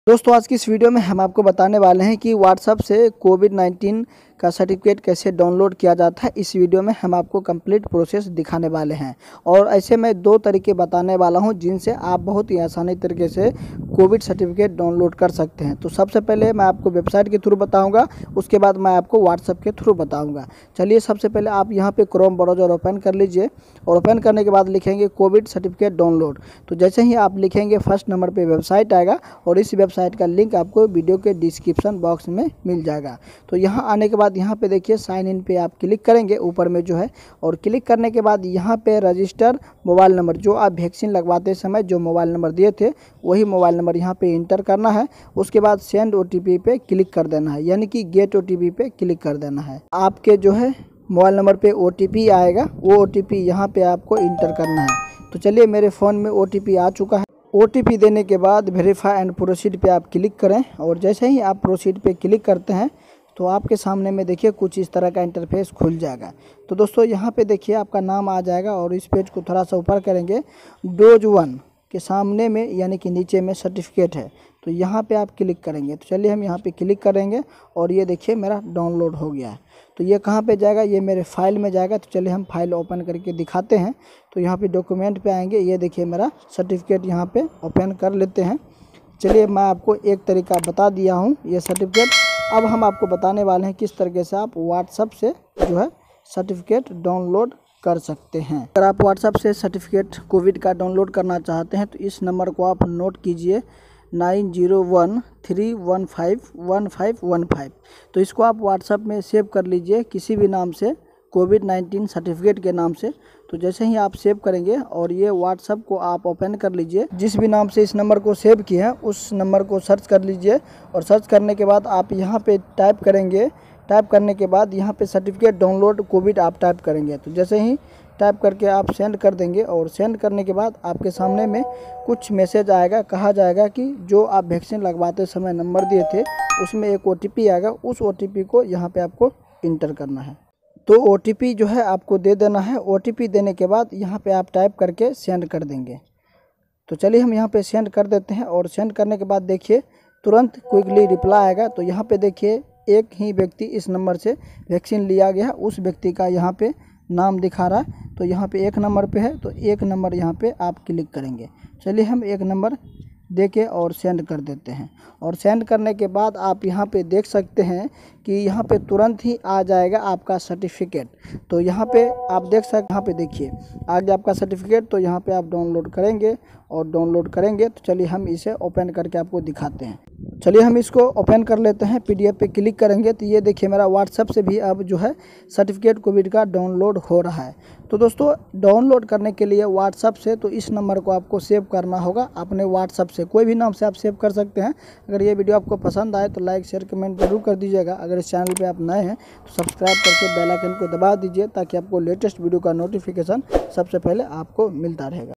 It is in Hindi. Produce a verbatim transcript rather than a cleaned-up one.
दोस्तों आज की इस वीडियो में हम आपको बताने वाले हैं कि व्हाट्सएप से कोविड नाइन्टीन का सर्टिफिकेट कैसे डाउनलोड किया जाता है। इस वीडियो में हम आपको कंप्लीट प्रोसेस दिखाने वाले हैं और ऐसे मैं दो तरीके बताने वाला हूं जिनसे आप बहुत ही आसानी तरीके से कोविड सर्टिफिकेट डाउनलोड कर सकते हैं। तो सबसे पहले मैं आपको वेबसाइट के थ्रू बताऊंगा, उसके बाद मैं आपको व्हाट्सएप के थ्रू बताऊँगा। चलिए सबसे पहले आप यहाँ पर क्रोम ब्राउज़र ओपन कर लीजिए और ओपन करने के बाद लिखेंगे कोविड सर्टिफिकेट डाउनलोड। तो जैसे ही आप लिखेंगे फर्स्ट नंबर पर वेबसाइट आएगा और इस वेबसाइट का लिंक आपको वीडियो के डिस्क्रिप्शन बॉक्स में मिल जाएगा। तो यहाँ आने के बाद यहाँ पे देखिए साइन इन पे आप क्लिक करेंगे ऊपर में जो है, और क्लिक करने के बाद यहाँ पे रजिस्टर मोबाइल नंबर, जो आप वैक्सीन लगवाते समय जो मोबाइल नंबर दिए थे वही मोबाइल नंबर यहाँ पे इंटर करना है। उसके बाद सेंड ओटीपी पे क्लिक कर देना है, यानी कि गेट ओटीपी पे क्लिक कर देना है। आपके जो है मोबाइल नंबर पे ओटीपी आएगा, वो ओटीपी यहाँ पे आपको इंटर करना है। तो चलिए मेरे फ़ोन में ओटीपी आ चुका है। ओटीपी देने के बाद वेरीफाई एंड प्रोसीड पे आप क्लिक करें और जैसे ही आप प्रोसीड पे क्लिक करते हैं तो आपके सामने में देखिए कुछ इस तरह का इंटरफेस खुल जाएगा। तो दोस्तों यहाँ पे देखिए आपका नाम आ जाएगा और इस पेज को थोड़ा सा ऊपर करेंगे, डोज वन के सामने में यानी कि नीचे में सर्टिफिकेट है, तो यहाँ पे आप क्लिक करेंगे। तो चलिए हम यहाँ पे क्लिक करेंगे और ये देखिए मेरा डाउनलोड हो गया है। तो ये कहाँ पे जाएगा, ये मेरे फाइल में जाएगा। तो चलिए हम फाइल ओपन करके दिखाते हैं। तो यहाँ पे डॉक्यूमेंट पे आएंगे, ये देखिए मेरा सर्टिफिकेट यहाँ पे ओपन कर लेते हैं। चलिए मैं आपको एक तरीका बता दिया हूँ ये सर्टिफिकेट। अब हम आपको बताने वाले हैं किस तरीके से आप व्हाट्सएप से जो है सर्टिफिकेट डाउनलोड कर सकते हैं। अगर आप व्हाट्सएप से सर्टिफिकेट कोविड का डाउनलोड करना चाहते हैं तो इस नंबर को आप नोट कीजिए, nine zero one three one five one five one five. तो इसको आप व्हाट्सएप में सेव कर लीजिए किसी भी नाम से, कोविड नाइन्टीन सर्टिफिकेट के नाम से। तो जैसे ही आप सेव करेंगे और ये व्हाट्सएप को आप ओपन कर लीजिए, जिस भी नाम से इस नंबर को सेव किए हैं उस नंबर को सर्च कर लीजिए और सर्च करने के बाद आप यहाँ पे टाइप करेंगे। टाइप करने के बाद यहाँ पे सर्टिफिकेट डाउनलोड कोविड आप टाइप करेंगे। तो जैसे ही टाइप करके आप सेंड कर देंगे और सेंड करने के बाद आपके सामने में कुछ मैसेज आएगा, कहा जाएगा कि जो आप वैक्सीन लगवाते समय नंबर दिए थे उसमें एक ओटीपी आएगा, उस ओटीपी को यहाँ पे आपको इंटर करना है। तो ओटीपी जो है आपको दे देना है। ओटीपी देने के बाद यहाँ पे आप टाइप करके सेंड कर देंगे। तो चलिए हम यहाँ पे सेंड कर देते हैं और सेंड करने के बाद देखिए तुरंत क्विकली रिप्लाई आएगा। तो यहाँ पे देखिए एक ही व्यक्ति इस नंबर से वैक्सीन लिया गया है, उस व्यक्ति का यहाँ पे नाम दिखा रहा है। तो यहाँ पे एक नंबर पे है, तो एक नंबर यहाँ पे आप क्लिक करेंगे। चलिए हम एक नंबर दे के और सेंड कर देते हैं। और सेंड करने के बाद आप यहाँ पे देख सकते हैं कि यहाँ पे तुरंत ही आ जाएगा आपका सर्टिफिकेट। तो यहाँ पे आप देख सकते, यहाँ पे देखिए आ गया आपका सर्टिफिकेट। तो यहाँ पे आप डाउनलोड करेंगे और डाउनलोड करेंगे। तो चलिए हम इसे ओपन करके आपको दिखाते हैं। चलिए हम इसको ओपन कर लेते हैं। पीडीएफ पे क्लिक करेंगे तो ये देखिए मेरा व्हाट्सएप से भी अब जो है सर्टिफिकेट कोविड का डाउनलोड हो रहा है। तो दोस्तों डाउनलोड करने के लिए व्हाट्सएप से तो इस नंबर को आपको सेव करना होगा अपने व्हाट्सएप से, कोई भी नाम से आप सेव कर सकते हैं। अगर ये वीडियो आपको पसंद आए तो लाइक शेयर कमेंट जरूर कर दीजिएगा। अगर इस चैनल पे आप नए हैं तो सब्सक्राइब करके बेल आइकन को दबा दीजिए ताकि आपको लेटेस्ट वीडियो का नोटिफिकेशन सबसे पहले आपको मिलता रहेगा।